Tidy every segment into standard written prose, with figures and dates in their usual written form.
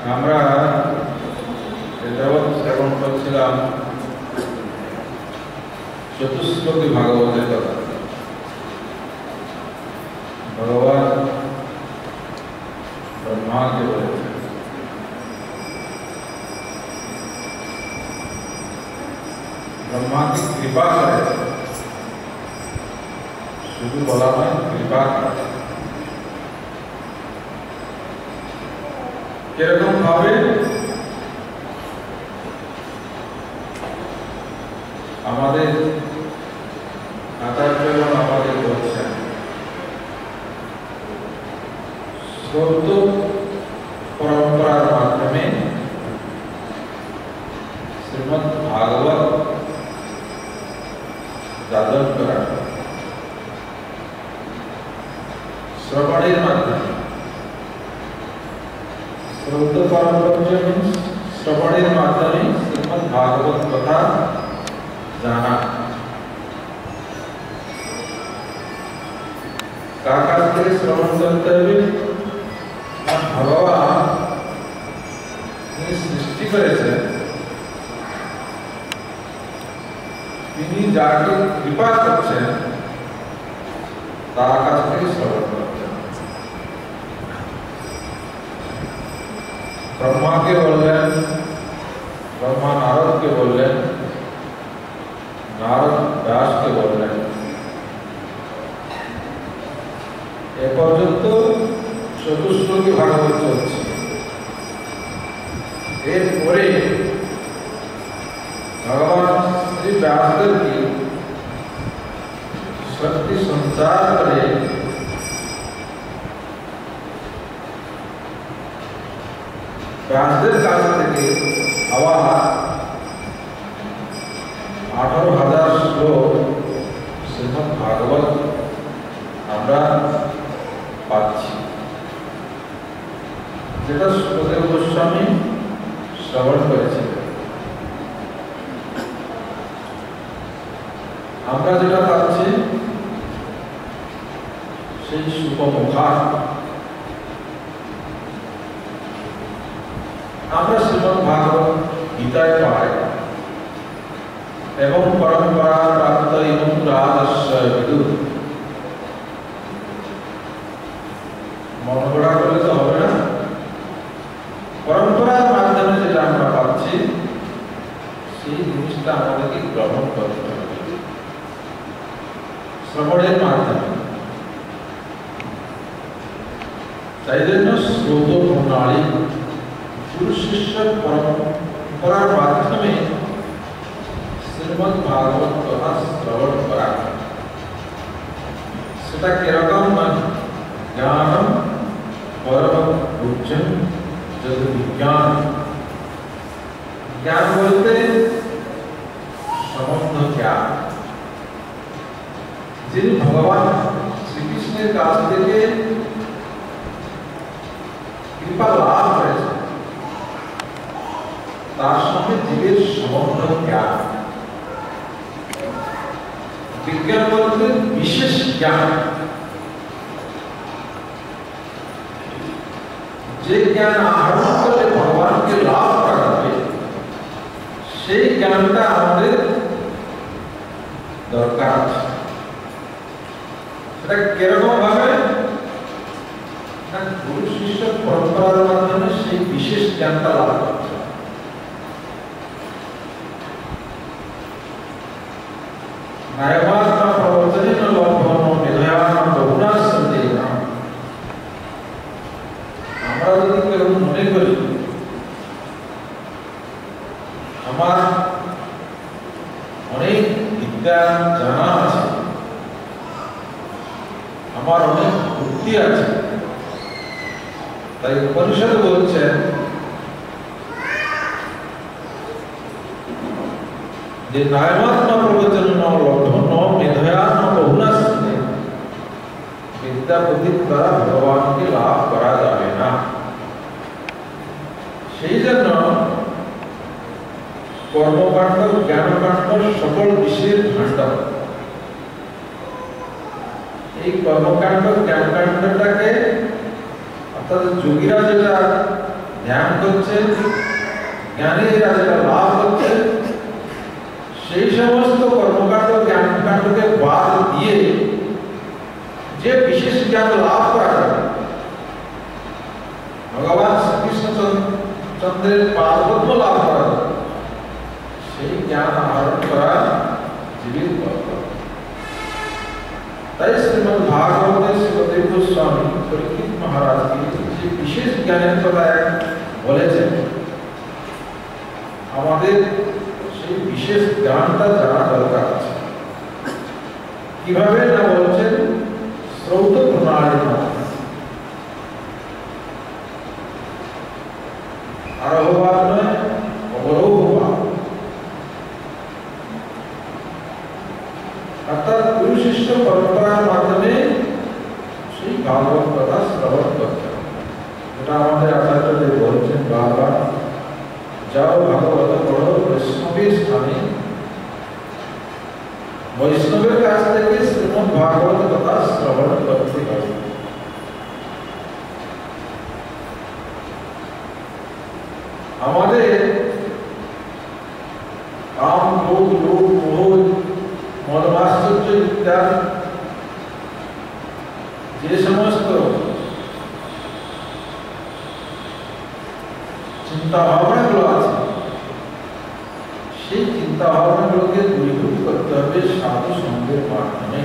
আমরা যাবৎ শ্রবণ করছিলাম চতুশ্লোকী ভাগবতের কথা। ভগবান ব্রহ্মাকে বলেছেন, ब्रह्मा की कृपा करे, शुरू बोला मैं कृपा करे। किरकम भावे আমাদের আচার্যগণ আমাদের বলছেন, শ্রৌত পরম্পরার মাধ্যমে শ্রীমদ্ ভাগবত যাদন করা, শ্রবণের মাধ্যমে। শ্রৌত পরম্পরা শ্রবণের মাধ্যমে শ্রীমদ্ ভাগবত কথা জানা। কার কাছ থেকে শ্রবণ করতে হবে? ভগবান যিনি সৃষ্টি করেছেন, তিনি যাকে কৃপা করছেন তার কাছ থেকে শ্রবণ করছেন। ব্রহ্মাকে বললেন, ব্রহ্মা নারদকে বললেন, নারদ ব্যাসকে বললেন। এ পর্যন্ত চতুশ্লোকী ভাগবত চলছে। এরপরে ভগবান শ্রী ব্যাসদেবকে শক্তি সঞ্চার করে ব্যাসদের কাছ থেকে আবার 18,000 শ্লোক শ্রীমদ্ ভাগবত আমরা পাচ্ছি, যেটা সুখদেব গোস্বামী শ্রবণ করেছিলেন। আমরা যেটা পাচ্ছি সেই সুখমুখা। আমরা শ্রীমদ্ ভাগবত গীতায় পাই, এবং পরম্পরা প্রাপ্ত এবং রাজস্বয় বিদুর। মন গড়া করলে তো হবে না। পরম্পরার মাধ্যমে যেটা আমরা পাচ্ছি সেই জিনিসটা আমাদেরকে গ্রহণ করতে হবে শ্রবণের মাধ্যমে। তাই জন্য শ্রৌত প্রণালী গুরু শিষ্য পরম্পরার মাধ্যমে শ্রীমদ্ ভাগবত কথা শ্রবণ করা। সেটা কিরকম? জ্ঞানম পরম উচ্চম যদ বিজ্ঞান। জ্ঞান বলতে সম্বন্ধ জ্ঞান, যিনি ভগবান শ্রীকৃষ্ণের কাছ থেকে কৃপা লাভ করেছে তার সঙ্গে জীবের সম্বন্ধ জ্ঞান। বিজ্ঞান বলতে বিশেষ জ্ঞান, যে জ্ঞান আহরণ করলে ভগবানকে লাভ করা যাবে, সেই জ্ঞানটা আমাদের দরকার আছে। সেটা কিরকম ভাবে? গুরু শিষ্য পরম্পরার মাধ্যমে সেই বিশেষ জ্ঞানটা লাভ করতে হবে। ন্যায়বাদ প্রবচনেন লব্ধন মেধয়ান বহুনা সন্তি। আমরা যদি কেউ মনে করি আমার অনেক বিদ্যা জানা আছে, আমার অনেক বুদ্ধি আছে, তাই উপনিষদ বলছেন যে ন্যায়মাত্ম প্রবচন লব্ধন মেধয়ান বহুনা সন্তি। বিদ্যা বুদ্ধির দ্বারা ভগবানকে লাভ করা যাবে না। সেই জন্য কর্মকাণ্ড জ্ঞানকাণ্ড সকল বিষয়ের ভাণ্ডার। এই কর্মকাণ্ড জ্ঞানকাণ্ডটাকে অর্থাৎ যোগীরা যেটা ধ্যান করছেন, জ্ঞানীরা যেটা লাভ করছেন, সেই সমস্ত কর্মকাণ্ড জ্ঞানকাণ্ডকে বাদ দিয়ে যে বিশেষ জ্ঞান লাভ করা যাবে, ভগবান শ্রীকৃষ্ণ চন্দ্রের পাদপদ্ম লাভ করা যাবে, সেই জ্ঞান আহরণ করা জীবিত কর্তব্য। তাই শ্রীমদ্ ভাগবতে শ্রীদেব গোস্বামী পরীক্ষিত মহারাজকে যে বিশেষ জ্ঞানের কথা বলেছেন, আমাদের সেই বিশেষ জ্ঞানটা জানা দরকার আছে। কিভাবে না বলছেন, শ্রৌত প্রণালীর মাধ্যমে। আরোহবাদ নয়, অবরোহবাদ। অর্থাৎ গুরু শিষ্য পরম্পরার মাধ্যমে সেই ভাগবত কথা শ্রবণ করতে হবে। এটা আমাদের আচার্যদেব বলছেন বারবার, যাও ভাগবত পড়ো বৈষ্ণবের স্থানে, বৈষ্ণবের কাছ থেকে শ্রীমদ্ ভাগবত কথা শ্রবণ করতে হবে। আমাদের কাম, ক্রোধ, লোভ, মোহ, মদমাশ্চর্য ইত্যাদি যে সমস্ত চিন্তা ভাবনাগুলো আছে, সেই চিন্তা ভাবনাগুলোকে দূরীভূত করতে হবে সাধু সঙ্গের মাধ্যমে।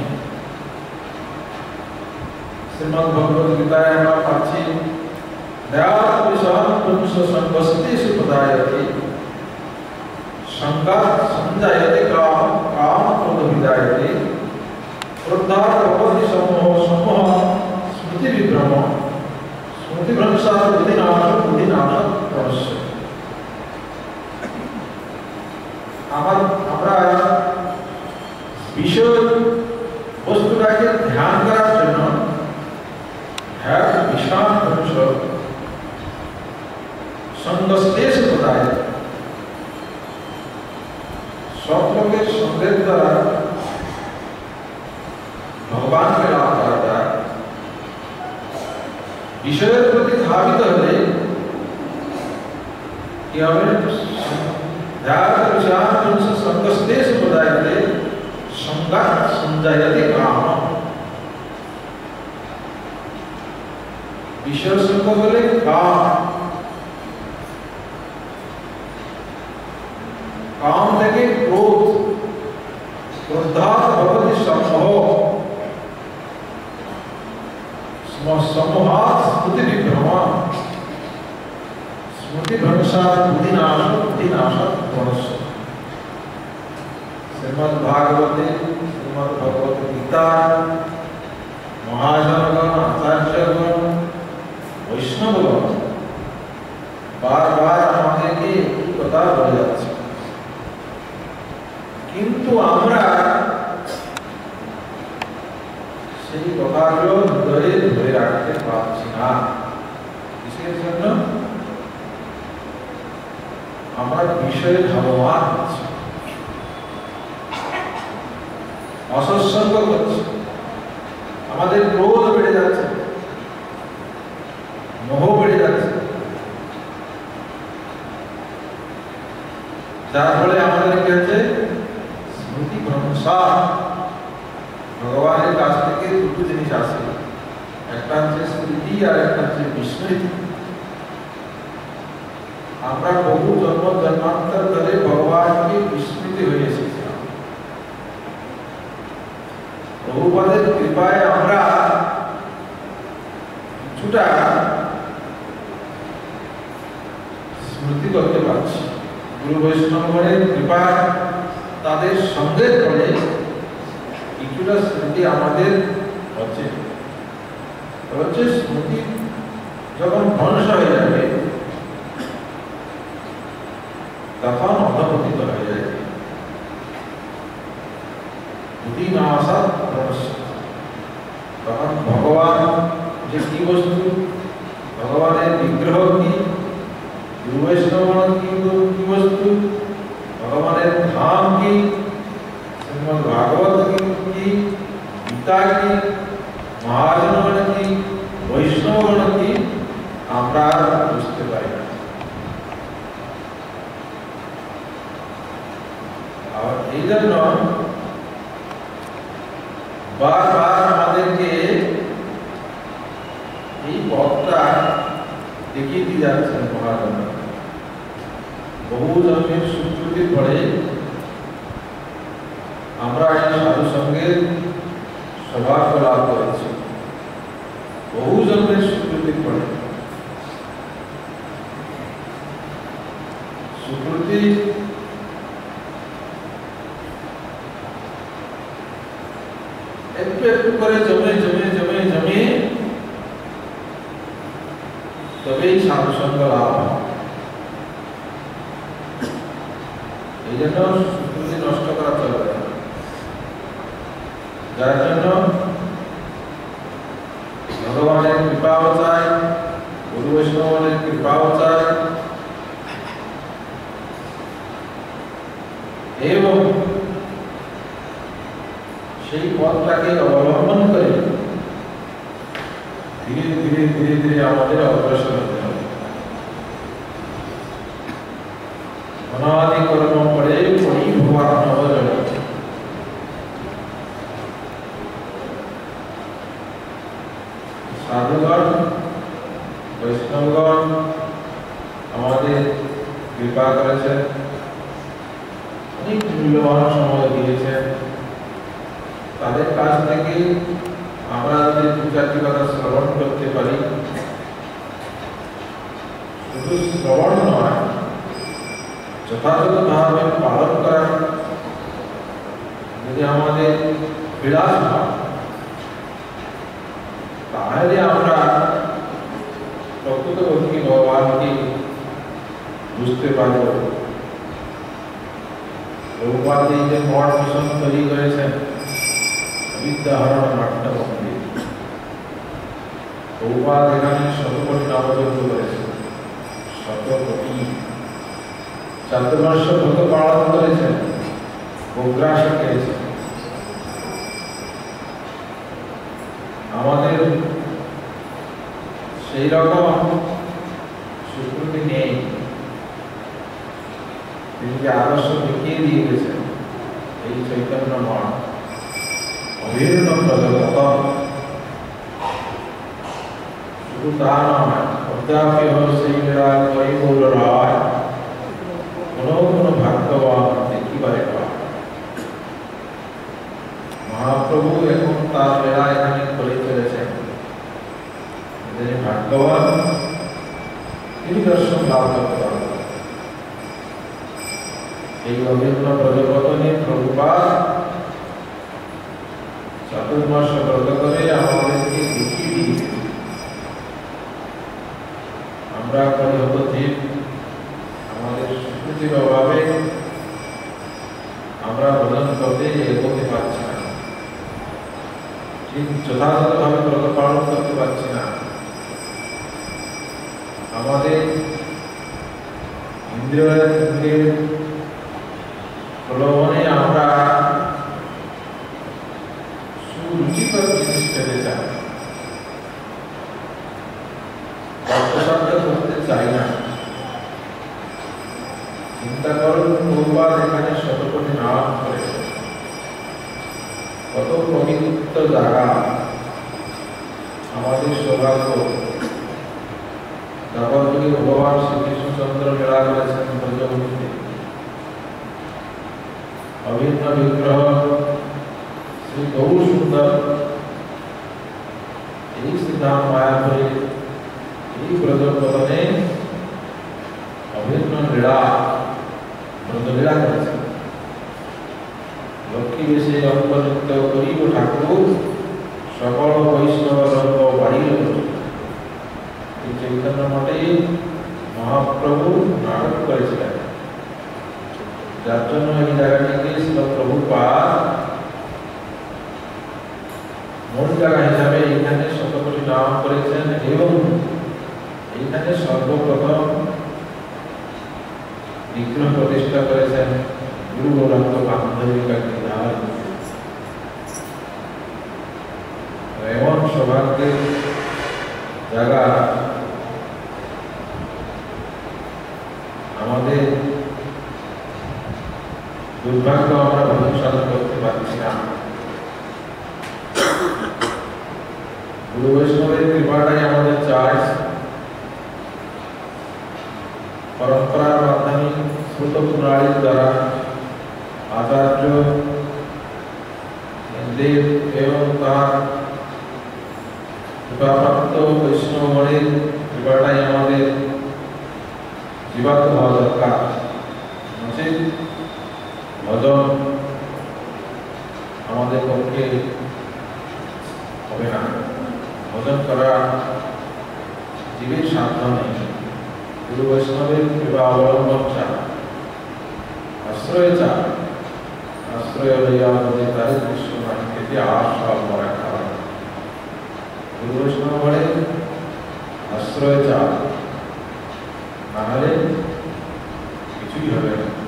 শ্রীমদ্ ভগবদ গীতায় আমরা পাচ্ছি, দয়াৎ বিষাদ পুংস সংবসতি সুপদায়তে সংঘাত সঞ্জায়তে কাম, কাম ক্রোধ বিদায়তে ক্রোধাৎ প্রবৃত্তি সমূহ, সমূহ স্মৃতি বিভ্রম, স্মৃতি ভ্রংসাৎ বুদ্ধিনাশ, বুদ্ধিনাশাৎ প্রণশ্য। আমরা বিষয় বস্তুটাকে ধ্যান করার জন্য বিষাদ পুংস সংগস্তেশ কোথায় সব লোকের সঙ্গের দ্বারা ভগবানকে লাভ করা যায়। বিষয়ের প্রতি ধাবিত হলে কি হবে, সংগস্তেশ কোথায় সংঘাত সঞ্জায়তে কাম। বিষয় সঙ্গ বলে কাম, কাম থেকে ক্রোধ, ক্রোধাৎ ভবতি সমূহ, সমূহাৎ স্মৃতি বিভ্রম, স্মৃতি ভ্রংসাৎ বুদ্ধিনাশ, বুদ্ধিনাশাৎ প্রণশ্য। শ্রীমদ্ ভাগবতে, শ্রীমদ্ ভগবত গীতা, মহাজনগণ, আচার্যগণ, বৈষ্ণবগণ বারবার আমাদেরকে এই কথা বলে যাচ্ছে, কিন্তু আমরা সেই কথাগুলো হৃদয়ে ধরে রাখতে পারছি না। কিসের জন্য? আমরা বিষয়ে ধাবমান হচ্ছি, অসৎসঙ্গ করছি, আমাদের ক্রোধ বেড়ে যাচ্ছে, মোহ বেড়ে যাচ্ছে, যার ফলে আমাদের কি হচ্ছে, স্মৃতি ভ্রংসা। ভগবানের কাছ থেকে দুটো জিনিস আসে, একটা হচ্ছে স্মৃতি আর একটা হচ্ছে বিস্মৃতি। আমরা বহু জন্ম জন্মান্তর ধরে ভগবানকে বিস্মৃতি হয়ে এসেছিলাম। প্রভুপাদের কৃপায় আমরা কিছুটা স্মৃতি করতে পারছি। গুরু বৈষ্ণবের কৃপায় তাদের সঙ্গের ফলে কিছুটা স্মৃতি আমাদের হচ্ছে। স্মৃতি যখন ধ্বংস হয়ে যাবে তখন অধপতিত হয়ে যায়। বুদ্ধিনাশাৎ প্রণশ্য। তখন ভগবান যে কি বস্তু, ভগবানের বিগ্রহ কি, গুরু বৈষ্ণব কি বস্তু, ভগবানের ধাম কি, শ্রীমদ্ ভাগবত কি, গীতা কি, মহাজনগণ কি, বৈষ্ণবগণ কি, আমরা বুঝতে পারি না। জন্য বারবার আমাদেরকে এই পথটা দেখিয়ে দিয়ে যাচ্ছেন মহারাজ। বহু জন্মের সুকৃতির ফলে আমরা এই সাধু সঙ্গের সৌভাগ্য লাভ করেছি। বহু জন্মের সুকৃতির ফলে সুকৃতি একটু একটু করে জমে জমে জমে জমে তবেই সাধু সঙ্গ লাভ হয়। এই জন্য সুকৃতি নষ্ট করা চলবে না। যার জন্য ভগবানের কৃপাও চাই, গুরু বৈষ্ণবের কৃপাও চাই এবং সেই পথটাকে অবলম্বন করে ধীরে ধীরে ধীরে ধীরে আমাদের অগ্রসর হতে হবে। অনাদি কর্ম করে পরি ভগবান নবজল। সাধুগণ বৈষ্ণবগণ আমাদের কৃপা করেছেন, অনেক মূল্যবান সময় দিয়েছেন। তাদের কাছ থেকে আমরা যদি দু চারটি কথা শ্রবণ করতে পারি, শুধু শ্রবণ নয়, যথাযথভাবে পালন করা যদি আমাদের বিলাস হয়, তাহলে আমরা প্রকৃতপক্ষে ভগবানকে বুঝতে পারব। প্রভুপাদ এই যে মঠ মিশন তৈরি করেছেন, বিদ্যাহরণ নাট্য মন্দির, প্রভুপাদ এখানে 100 কোটি নামযজ্ঞ করেছেন। 100 কোটি চাতুর্মাস্য ব্রত পালন করেছেন, বগ্রা শিখিয়েছেন। আমাদের সেই রকম সুকৃতি নেই। তিনি যে আদর্শ দেখিয়ে দিয়ে গেছেন এই চৈতন্য মঠ, অভিন্ন প্রজগত, শুধু তা নয়, অদ্যাপি সেই মেলা পরিপূর্ণ রায় কোনো কোনো ভাগ্যবান দেখিবারে পায়। মহাপ্রভু এখন তার মেলা এখানে করে চলেছেন। তিনি ভাগ্যবান, তিনি দর্শন লাভ করতে পারবেন। এই অভিন্ন প্রজগত নিয়ে প্রভুপাদ চাতুর্মাস ব্রত করে আমাদেরকে দেখিয়ে দিয়েছে। আমরা পরিহত জীব, আমাদের সুকৃতির অভাবে আমরা ভজন করতে এগোতে পারছি না, ঠিক যথাযথভাবে ব্রত পালন করতে পারছি না। আমাদের ইন্দ্রিয়ের প্রলোভনে আমরা সুরুচিকর জিনিস পেতে চাই, করতে চাই না। চিন্তা করুন, প্রভুপাদ এখানে 100 কোটি নাম করেছে, কত পবিত্র জায়গা। আমাদের সৌভাগ্য, জগৎগুলি ভগবান শ্রীকৃষ্ণচন্দ্র মেলা করেছেন ব্রজভূমিতে। অভিন্ন বিগ্রহ শ্রী বহু সুন্দর এই শ্রীধাম মায়াপুরে এই ব্রজপদনে অভিন্ন লীলা ব্রজলীলা করেছেন। লক্ষ্মী বেশে অঙ্কনৃত্য করিব ঠাকুর, সকল বৈষ্ণব রঙ্গ বাড়িল। এই চৈতন্য মঠে মহাপ্রভু নাটক করেছিলেন, যার জন্য এই জায়গাটিকে ছিল প্রভুপাদ মূল জায়গা হিসাবে এখানে 100 কোটি নাম করেছেন এবং এইখানে সর্বপ্রথম বিগ্রহ প্রতিষ্ঠা করেছেন গুরু গৌরাঙ্গ বান্ধবিকা গিরিধার। এমন সৌভাগ্যের জায়গা আমাদের দুর্ভাগ্য আমরা ভজন সাধন করতে পারছি না। গুরু বৈষ্ণবের কৃপাটাই আমাদের চাই। পরম্পরার মাধ্যমে শ্রুত পুরাণের দ্বারা আচার্য দেব এবং তার কৃপাপ্রাপ্ত বৈষ্ণবগণের কৃপাটাই আমাদের জীবাত্ম হওয়া দরকার। নচেৎ ভজন আমাদের পক্ষে হবে না। ভজন করা জীবের সাধ্য নেই। গুরু বৈষ্ণবের কৃপা অবলম্বন চা, আশ্রয় চা। আশ্রয় লইয়া আমাদের তারে কৃষ্ণ নাম খেতে আর সব মরা খাওয়া। গুরু বৈষ্ণব বলে আশ্রয় চা, না হলে কিছুই হবে না।